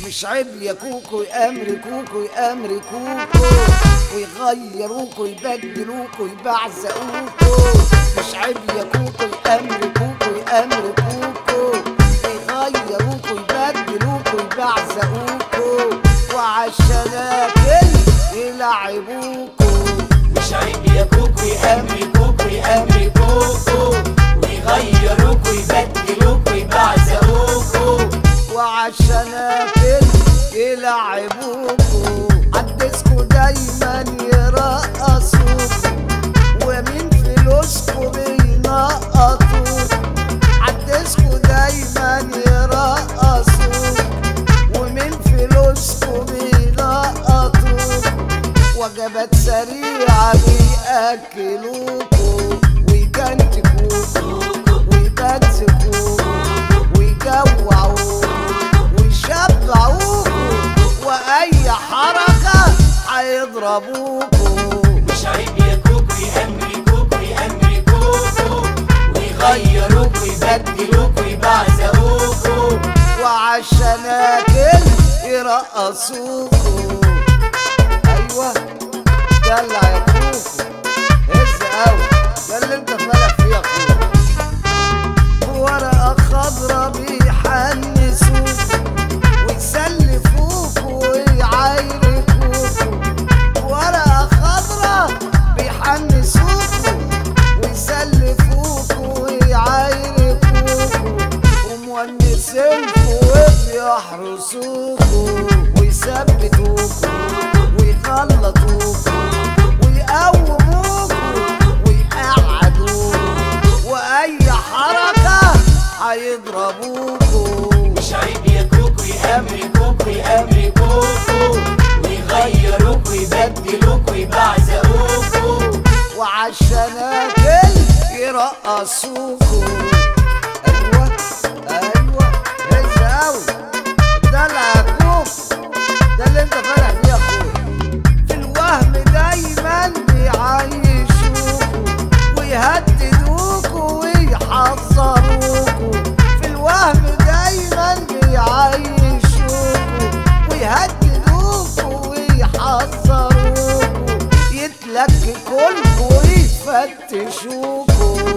مش عيب يا كوكو يأمركوكوا يأمركوكوا ويغيروكوا يبدلوكوا يبعزقوكوا. مش عيب يا كوكو يأمركوكوا يأمركوكوا ويغيروكوا يبدلوكوا يبعزقوكوا وعالشناكل يلعبوكوا. مش عيب يا كوكو يأمركوكوا يأمركوكوا ويغيروكوا يبدلوكوا يبعزقوكوا وعالشناكل يلعبوكوا. عالديسكو دايما يرقصوكوا ومن فلوسكوا بينقطوكوا. عالديسكو دايما يرقصوكوا ومن فلوسكوا بينقطوكوا. وجبات سريعة بيأكلوكوا ويجنتكوكوا ويبنسكوكوا ويجوعوكوا ويشبعوكوا وأي حركة هيضربوكوا. مش عيب يا كوكو يأمركوكوا يأمركوكوا ويغيروكوا يبدلوكوا يبعزقوكوا وعالشناكل يرقصوكوا. أيوة دلع يا كوكو هز أوي، ده اللي أنت فالح فيه يا أخويا. ورقة خضرا بيحنسوكوا ويسلفوكوا ويعايركوكوا. ورقة خضرا بيحنسوكوا ويسلفوكوا ويعايركوكوا ومونسينكوا وبيحرسوكوا ويثبتوكوا ويخلطوكوا ويقوموكوا ويقعدوكوا وأي حركة هيضربوكوا. مش عيب يا كوكو يأمركوكوا يأمركوكوا ويغيروكوا يبدلوكوا يبعزقوكوا وعالشناكل يرقصوكوا. أيوة أيوة هز أوي، دلع يا كوكو، ده اللي أنت فالح فيه يا أخويا. في الوهم دايما بيعيشوكوا ويهددوكوا ويحذروكوا. في الوهم دايما بيعيشوكوا ويهددوكوا ويحذروكوا. يتلككولكوا ويفتشوكوا.